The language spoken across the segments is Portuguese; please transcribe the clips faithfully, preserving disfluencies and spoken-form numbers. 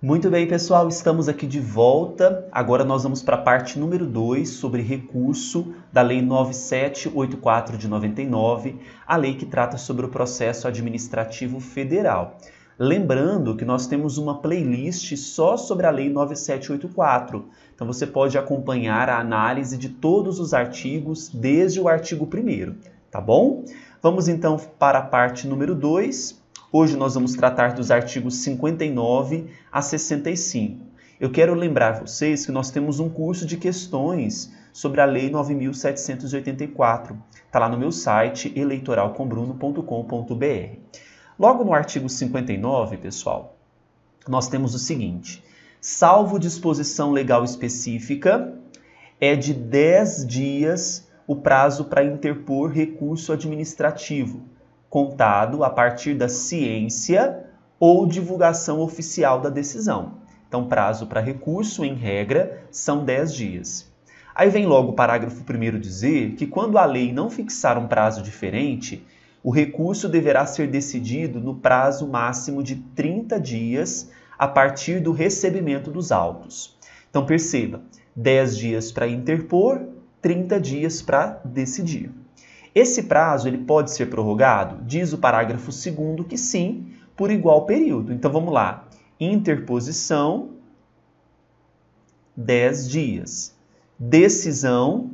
Muito bem, pessoal, estamos aqui de volta. Agora nós vamos para a parte número dois sobre recurso da Lei nove mil setecentos e oitenta e quatro de noventa e nove, a lei que trata sobre o processo administrativo federal. Lembrando que nós temos uma playlist só sobre a Lei nove mil setecentos e oitenta e quatro. Então você pode acompanhar a análise de todos os artigos desde o artigo primeiro, tá bom? Vamos então para a parte número dois. Hoje nós vamos tratar dos artigos cinquenta e nove a sessenta e cinco. Eu quero lembrar vocês que nós temos um curso de questões sobre a Lei nove mil setecentos e oitenta e quatro. Está lá no meu site eleitoral com bruno ponto com ponto br. Logo no artigo cinquenta e nove, pessoal, nós temos o seguinte: salvo disposição legal específica, é de dez dias o prazo para interpor recurso administrativo, contado a partir da ciência ou divulgação oficial da decisão. Então, prazo para recurso, em regra, são dez dias. Aí vem logo o parágrafo primeiro dizer que quando a lei não fixar um prazo diferente, o recurso deverá ser decidido no prazo máximo de trinta dias a partir do recebimento dos autos. Então, perceba, dez dias para interpor, trinta dias para decidir. Esse prazo ele pode ser prorrogado? Diz o parágrafo segundo que sim, por igual período. Então vamos lá. Interposição, dez dias. Decisão,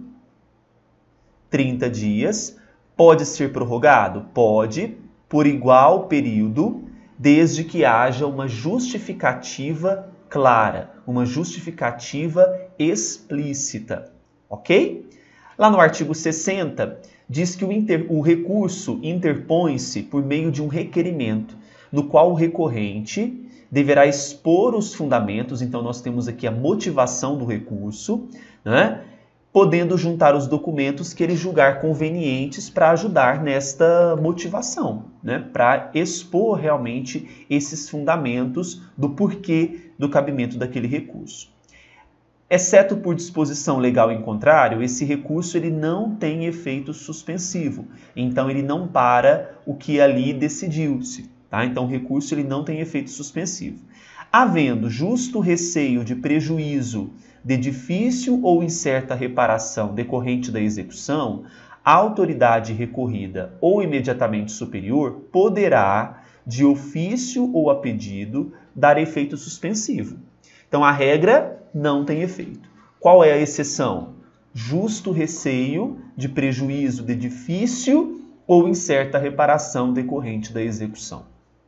trinta dias. Pode ser prorrogado? Pode, por igual período, desde que haja uma justificativa clara, uma justificativa explícita. Ok? Lá no artigo sessenta, diz que o, inter, o recurso interpõe-se por meio de um requerimento, no qual o recorrente deverá expor os fundamentos, então nós temos aqui a motivação do recurso, né? Podendo juntar os documentos que ele julgar convenientes para ajudar nesta motivação, né? Para expor realmente esses fundamentos do porquê do cabimento daquele recurso. Exceto por disposição legal em contrário, esse recurso ele não tem efeito suspensivo. Então, ele não para o que ali decidiu-se. Tá? Então, o recurso ele não tem efeito suspensivo. Havendo justo receio de prejuízo de difícil ou incerta reparação decorrente da execução, a autoridade recorrida ou imediatamente superior poderá, de ofício ou a pedido, dar efeito suspensivo. Então, a regra não tem efeito. Qual é a exceção? Justo receio de prejuízo de difícil ou incerta reparação decorrente da execução.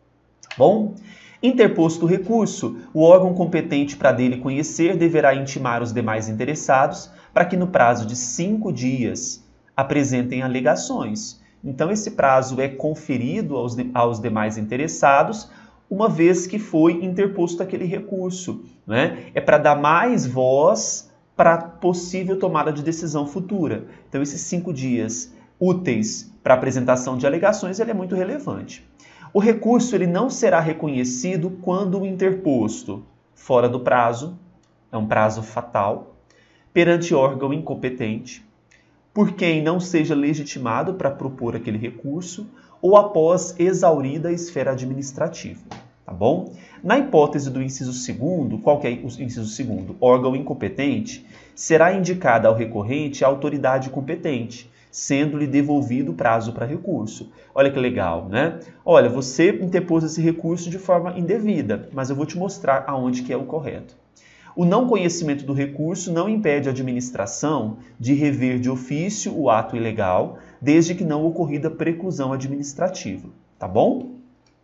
Bom, interposto o recurso, o órgão competente para dele conhecer deverá intimar os demais interessados para que no prazo de cinco dias apresentem alegações. Então, esse prazo é conferido aos, de, aos demais interessados uma vez que foi interposto aquele recurso, né? É para dar mais voz para possível tomada de decisão futura. Então, esses cinco dias úteis para apresentação de alegações ele é muito relevante. O recurso ele não será reconhecido quando o interposto fora do prazo, é um prazo fatal, perante órgão incompetente, por quem não seja legitimado para propor aquele recurso ou após exaurida a esfera administrativa. Tá bom? Na hipótese do inciso segundo, qual que é o inciso segundo? Órgão incompetente, será indicada ao recorrente a autoridade competente, sendo-lhe devolvido o prazo para recurso. Olha que legal, né? Olha, você interpôs esse recurso de forma indevida, mas eu vou te mostrar aonde que é o correto. O não conhecimento do recurso não impede a administração de rever de ofício o ato ilegal, desde que não ocorrida preclusão administrativa. Tá bom?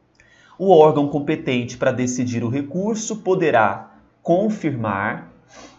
O órgão competente para decidir o recurso poderá confirmar,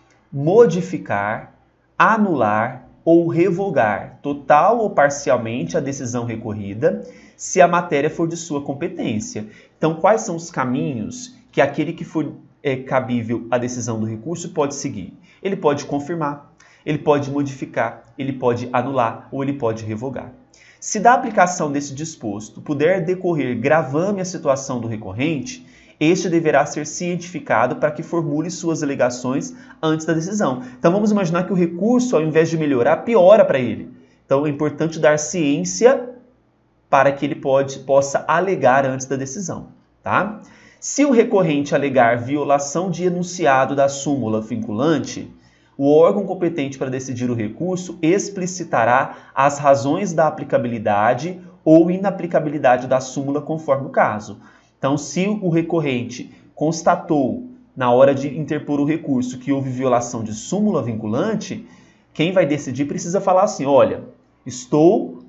modificar, anular ou revogar, total ou parcialmente, a decisão recorrida, se a matéria for de sua competência. Então, quais são os caminhos que aquele que for é, cabível à decisão do recurso pode seguir? Ele pode confirmar, ele pode modificar, ele pode anular ou ele pode revogar. Se da aplicação desse disposto puder decorrer gravame a situação do recorrente, este deverá ser cientificado para que formule suas alegações antes da decisão. Então vamos imaginar que o recurso, ao invés de melhorar, piora para ele. Então é importante dar ciência para que ele pode, possa alegar antes da decisão. Tá? Se o recorrente alegar violação de enunciado da súmula vinculante, o órgão competente para decidir o recurso explicitará as razões da aplicabilidade ou inaplicabilidade da súmula conforme o caso. Então, se o recorrente constatou, na hora de interpor o recurso, que houve violação de súmula vinculante, quem vai decidir precisa falar assim, olha, estou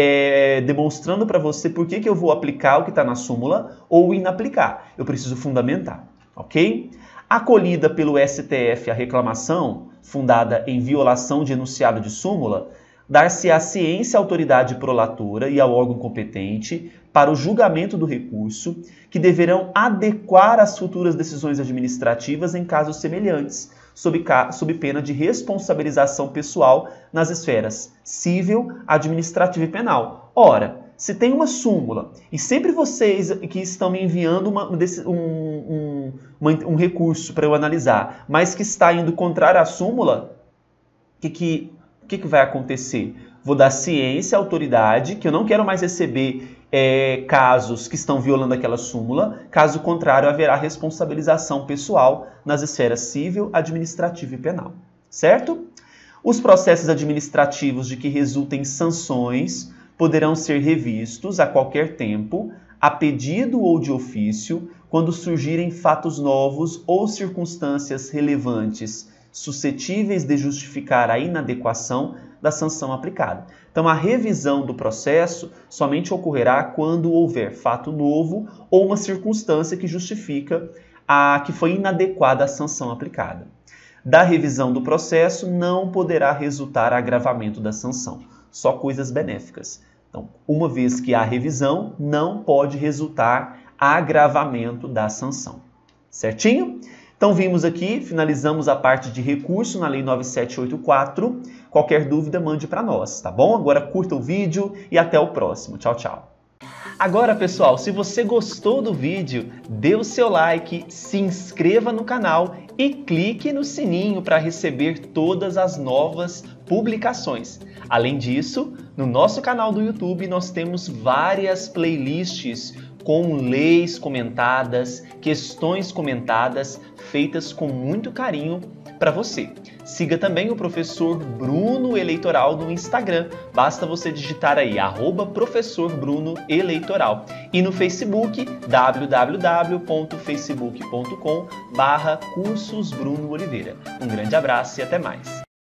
é, demonstrando para você por que, que eu vou aplicar o que está na súmula ou inaplicar. Eu preciso fundamentar, ok? Acolhida pelo S T F a reclamação, fundada em violação de enunciado de súmula, dar-se-á ciência à autoridade prolatora e ao órgão competente para o julgamento do recurso, que deverão adequar as futuras decisões administrativas em casos semelhantes, sob, sob pena de responsabilização pessoal nas esferas civil, administrativa e penal. Ora, se tem uma súmula e sempre vocês que estão me enviando uma, um, um, uma, um recurso para eu analisar, mas que está indo contrário à súmula, o que, que, que, que vai acontecer? Vou dar ciência à autoridade que eu não quero mais receber é, casos que estão violando aquela súmula, caso contrário haverá responsabilização pessoal nas esferas civil, administrativa e penal, certo? Os processos administrativos de que resultem sanções poderão ser revistos a qualquer tempo, a pedido ou de ofício, quando surgirem fatos novos ou circunstâncias relevantes suscetíveis de justificar a inadequação da sanção aplicada. Então, a revisão do processo somente ocorrerá quando houver fato novo ou uma circunstância que justifica a que foi inadequada a sanção aplicada. Da revisão do processo não poderá resultar agravamento da sanção, só coisas benéficas. Então, uma vez que há revisão, não pode resultar agravamento da sanção. Certinho? Então, vimos aqui, finalizamos a parte de recurso na Lei nove mil setecentos e oitenta e quatro. Qualquer dúvida, mande para nós, tá bom? Agora curta o vídeo e até o próximo. Tchau, tchau. Agora, pessoal, se você gostou do vídeo, dê o seu like, se inscreva no canal e clique no sininho para receber todas as novas publicações. Além disso, no nosso canal do YouTube nós temos várias playlists com leis comentadas, questões comentadas, feitas com muito carinho para você. Siga também o professor Bruno Eleitoral no Instagram. Basta você digitar aí, arroba professor Bruno Eleitoral. E no Facebook, w w w ponto facebook ponto com barra cursos Bruno Oliveira. Um grande abraço e até mais.